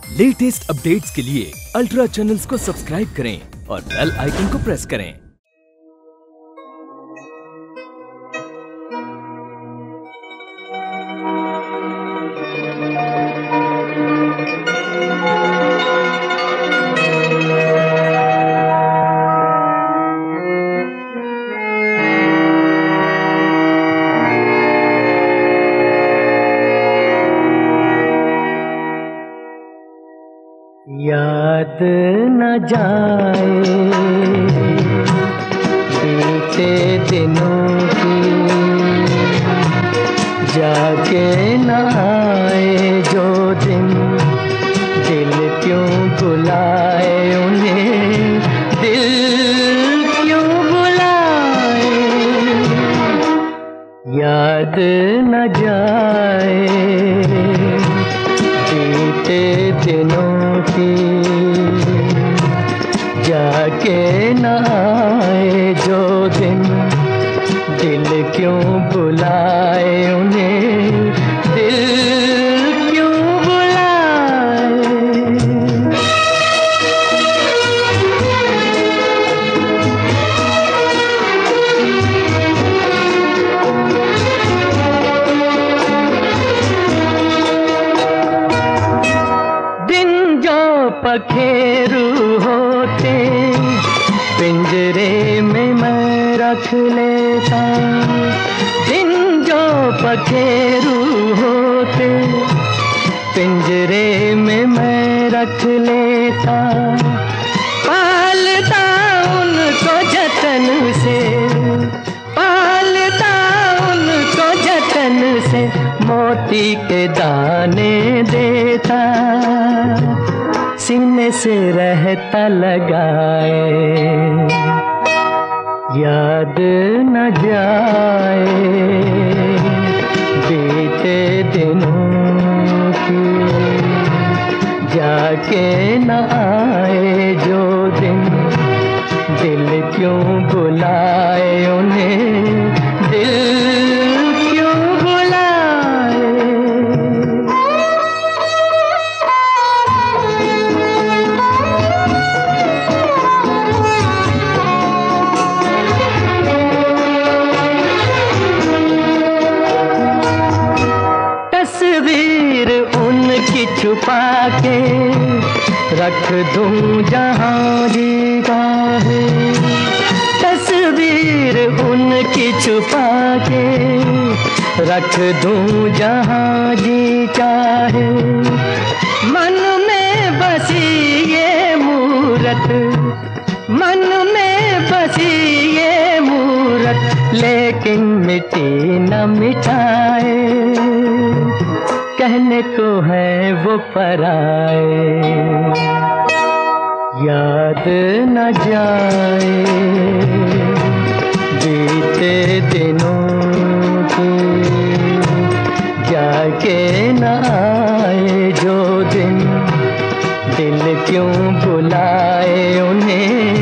Latest updates के लिए ultra channels को सब्सक्राइब करें और बेल आइकन को प्रेस करें। याद न जाए बीते दिनों की, जाके न आए जो दिन, दिल क्यों बुलाए उन्हें, दिल क्यों बुलाए। याद न जाए बीते दिनों की, जाके न आए जो दिन, दिल क्यों बुलाए उन्हें, दिल क्यों बुलाए। दिन जो पखेरू होते पिंजरे में मैं रख लेता, दिन जो पखेरू होते पिंजरे में मैं रख लेता, पालता उनको जतन से, पालता उनको जतन से, मोती के दाने देता, सीने से रहता लगाए। याद न जाए बीते दिनों की, जाके न आए जो दिन, दिल क्यों बुलाए उन्हें, दिल क्यों बुलाए। तस्वीर उनकी छुपा के रख दूं जहां जी चाहे, तस्वीर उनकी छुपा के रख दूं जहां जी चाहे, मन में बसी ये मूरत, मन में बसी ये मूरत, लेकिन मिटी न मिटाए, कहने को है वो पराए। याद न जाए बीते दिनों की, जाके न आए जो दिन, दिल क्यों बुलाए उन्हें,